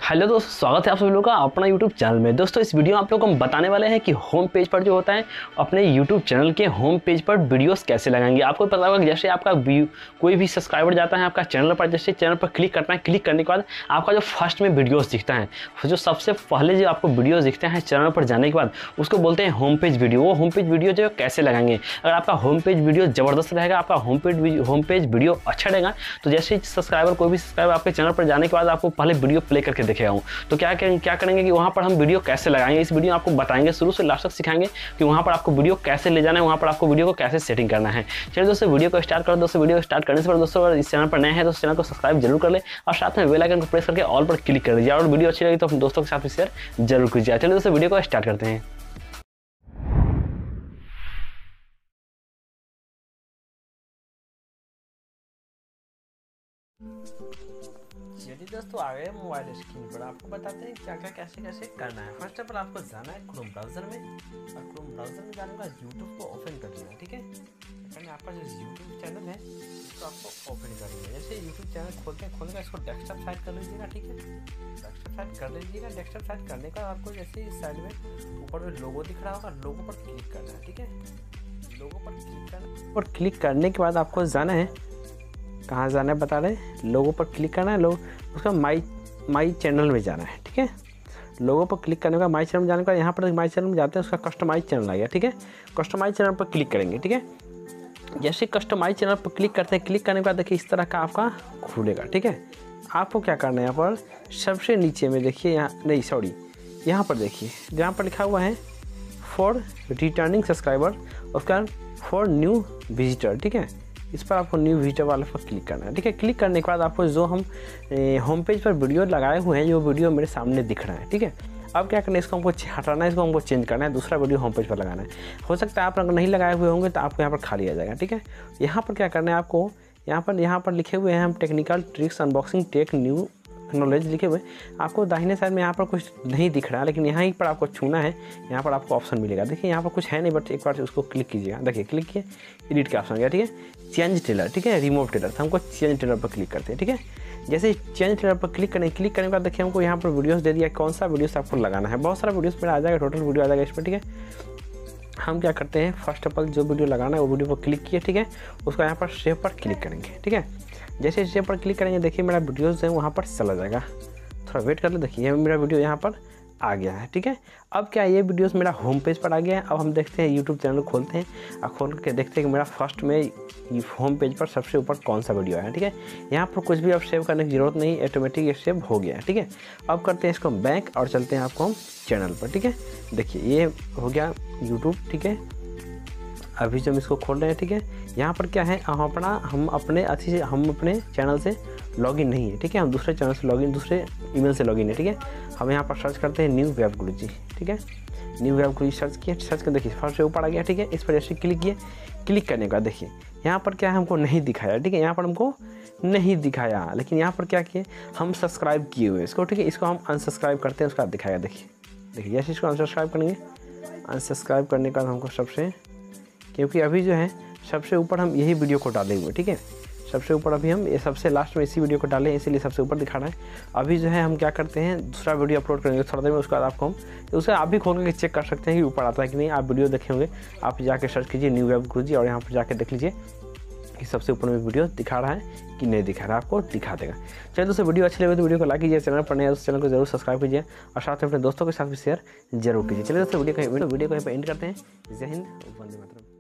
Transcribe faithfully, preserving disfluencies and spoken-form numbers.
Hello दोस्तों, स्वागत है आप सभी लोगों का अपना यूट्यूब चैनल में। दोस्तों इस वीडियो में आप लोगों को हम बताने वाले हैं कि होम पेज पर जो होता है अपने यूट्यूब चैनल के होम पेज पर वीडियोस कैसे लगाएंगे। आपको पता होगा कि जैसे आपका कोई भी सब्सक्राइबर जाता है आपका चैनल पर, जैसे चैनल पर क्लिक करता है, क्लिक करने के बाद आपका जो फर्स्ट में वीडियोज़ दिखता है, जो सबसे पहले जो आपको वीडियोज़ दिखते हैं चैनल पर जाने के बाद, उसको बोलते हैं होम पेज वीडियो। वो होम पेज वीडियो जो कैसे लगाएंगे, अगर आपका होम पेज वीडियो ज़बरदस्त रहेगा, आपका home page home page video अच्छा रहेगा, तो जैसे सब्सक्राइबर कोई भी सब्सक्राइबर आपके चैनल पर जाने के बाद आपको पहले वीडियो प्ले करके देखेगा हूँ, तो क्या करेंगे क्या करेंगे कि वहाँ पर हम वीडियो कैसे लगाएंगे, इस वीडियो में आपको बताएंगे, शुरू से लास्ट तक सिखाएंगे कि वहाँ पर आपको वीडियो कैसे ले जाना है, वहाँ पर आपको वीडियो को कैसे सेटिंग करना है। चलिए दोस्तों वीडियो को स्टार्ट करो। दोस्तों वीडियो स्टार्ट करने से पहले दोस्तों अगर इस चैनल पर नए हैं तो इस चैनल को सब्सक्राइब जरूर कर ले और साथ में बेल आइकन को प्रेस करके ऑल पर क्लिक कर दीजिए, और वीडियो अच्छी लगी तो अपने दोस्तों के साथ भी शेयर जरूर कीजिए। चलिए दोस्तों वीडियो को स्टार्ट करते हैं। यदि दोस्तों आ गए मोबाइल स्क्रीन पर, आपको बताते हैं क्या क्या कैसे कैसे करना है। फर्स्ट ऑफ ऑल आपको जाना है क्रोम ब्राउजर में, और क्रोम ब्राउजर में जाने के बाद यूट्यूब को ओपन कर लेना है। ठीक है, पहले आपका जो यूट्यूब चैनल है उसको आपको ओपन कर लेना है। जैसे यूट्यूब चैनल खोलते हैं खोलने का इसको डेस्कटॉप साइड कर लीजिएगा। ठीक है, डेस्कटॉप साइड कर लीजिएगा। डेस्कटॉप साइड करने का आपको जैसे इस साइड में ऊपर में लोगो दिख रहा होगा, लोगो पर क्लिक करना है। ठीक है, लोगो पर क्लिक करना और क्लिक करने के बाद आपको जाना है, कहाँ जाना है बता रहे, लोगों पर क्लिक करना है, लोग उसका माई माई चैनल में जाना है। ठीक है, लोगों पर क्लिक करने का माई चैनल में जाने का, यहाँ पर माई चैनल में जाते हैं उसका कस्टमाइज चैनल आ गया। ठीक है, कस्टमाइज चैनल पर क्लिक करेंगे। ठीक है, जैसे कस्टमाइज चैनल पर क्लिक करते हैं, क्लिक करने के बाद देखिए इस तरह का आपका खुलेगा। ठीक है, आपको क्या करना है, यहाँ पर सबसे नीचे में देखिए, यहाँ नहीं सॉरी यहाँ पर देखिए जहाँ पर लिखा हुआ है फॉर रिटर्निंग सब्सक्राइबर, उसका फॉर न्यू विजिटर। ठीक है, इस पर आपको न्यू विजिटर वाले पर क्लिक करना है। ठीक है, क्लिक करने के बाद आपको जो हम होम पेज पर वीडियो लगाए हुए हैं, जो वीडियो मेरे सामने दिख रहा है। ठीक है, अब क्या करना है, इसको हमको हटाना है, इसको हमको चेंज करना है, दूसरा वीडियो होम पेज पर लगाना है। हो सकता है आप अगर नहीं लगाए हुए होंगे तो आपको यहाँ पर खाली आ जाएगा। ठीक है, यहाँ पर क्या करना है आपको, यहाँ पर यहाँ पर लिखे हुए हैं हम technical tricks unboxing tech new knowledge लिखे हुए, आपको दाहिने साइड में यहाँ पर कुछ नहीं दिख रहा है, लेकिन यहाँ पर आपको छूना है, यहाँ पर आपको ऑप्शन मिलेगा। देखिए यहाँ पर कुछ है नहीं, बट एक बार उसको क्लिक कीजिएगा। देखिए क्लिक किए, एडिट का ऑप्शन गया। ठीक है, चेंज टेलर, ठीक है, रिमूव टेलर, तो हमको चेंज टेलर पर क्लिक करते हैं। ठीक है, जैसे चेंज टेलर पर क्लिक करें, क्लिक करने के बाद देखिए हमको यहाँ पर वीडियोस दे दिया, कौन सा वीडियोस आपको लगाना है। बहुत सारा वीडियोस मेरा आ जाएगा, टोटल वीडियो आ जाएगा इस पर। ठीक है, हम क्या करते हैं, फर्स्ट ऑफ ऑल जो वीडियो लगाना है वो वीडियो पर क्लिक किए। ठीक है, उसको यहाँ पर सेव पर क्लिक करेंगे। ठीक है, जैसे सेव पर क्लिक करेंगे देखिए मेरा वीडियोज़ है वहाँ पर चला जाएगा। थोड़ा वेट कर लो, देखिए मेरा वीडियो यहाँ पर आ गया है। ठीक है, अब क्या ये वीडियोस मेरा होम पेज पर आ गया है। अब हम देखते हैं यूट्यूब चैनल खोलते हैं और खोल के देखते हैं कि मेरा फर्स्ट में होम पेज पर सबसे ऊपर कौन सा वीडियो है। ठीक है, यहाँ पर कुछ भी अब सेव करने की ज़रूरत नहीं, ऑटोमेटिक ये सेव हो गया है। ठीक है, अब करते हैं इसको बैक और चलते हैं आपको हम चैनल पर। ठीक है, देखिए ये हो गया यूट्यूब। ठीक है, अभी जब इसको खोल रहे हैं, ठीक है, यहाँ पर क्या है, हम अपना हम अपने अच्छी से हम अपने चैनल से लॉगिन नहीं है। ठीक है, हम दूसरे चैनल से लॉगिन, दूसरे ईमेल से लॉगिन है। ठीक है, हम यहाँ पर सर्च करते हैं न्यू वेब गुरुजी। ठीक है, न्यू वेब गुरुजी सर्च किए, सर्च कर देखिए फर्स्ट से ऊपर आ गया। ठीक है, इस पर जैसे क्लिक किए, क्लिक करने का देखिए यहाँ पर क्या है, हमको नहीं दिखाया। ठीक है, यहाँ पर हमको नहीं दिखाया, लेकिन यहाँ पर क्या किए, हम सब्सक्राइब किए हुए इसको। ठीक है, इसको हम अनसब्सक्राइब करते हैं, उसका दिखाएगा। देखिए देखिए जैसे इसको अनसब्सक्राइब करेंगे, अनसब्सक्राइब करने का हमको सबसे, क्योंकि अभी जो है सबसे ऊपर हम यही वीडियो को डाले हुए। ठीक है, सबसे ऊपर अभी हम ये सबसे लास्ट में इसी वीडियो को डालें, इसीलिए सबसे ऊपर दिखा रहा है। अभी जो है हम क्या करते हैं, दूसरा वीडियो अपलोड करेंगे थोड़ा देर में, उसके बाद आपको हम तो उसे आप भी खोल के चेक कर सकते हैं कि ऊपर आता है कि नहीं। आप वीडियो देखे होंगे, आप जाके सर्च कीजिए न्यू वेब गुरुजी और यहाँ पर जाके देख लीजिए कि सबसे ऊपर में वीडियो दिखा रहा है कि नहीं दिखा रहा है, आपको दिखा देगा। चलिए दोस्तों वीडियो अच्छी लगे तो वीडियो को लाइक कीजिए, चैनल पर नए हैं तो चैनल को जरूर सब्सक्राइब कीजिए और साथ में अपने दोस्तों के साथ भी शेयर जरूर कीजिए। चलिए दोस्तों वीडियो कहीं वीडियो कहीं पर एंड करते हैं। जय हिंद, वंदे मातरम।